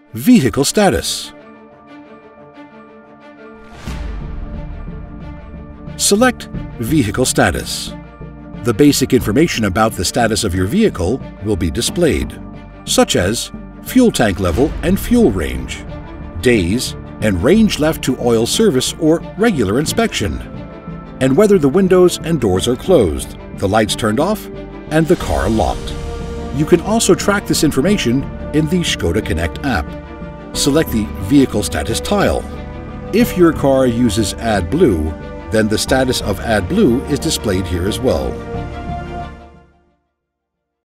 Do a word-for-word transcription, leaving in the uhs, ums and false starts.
Vehicle status. Select Vehicle status. The basic information about the status of your vehicle will be displayed, such as fuel tank level and fuel range, days and range left to oil service or regular inspection, and whether the windows and doors are closed, the lights turned off, and the car locked. You can also track this information in the ŠKODA Connect app. Select the Vehicle Status tile. If your car uses AdBlue, then the status of AdBlue is displayed here as well.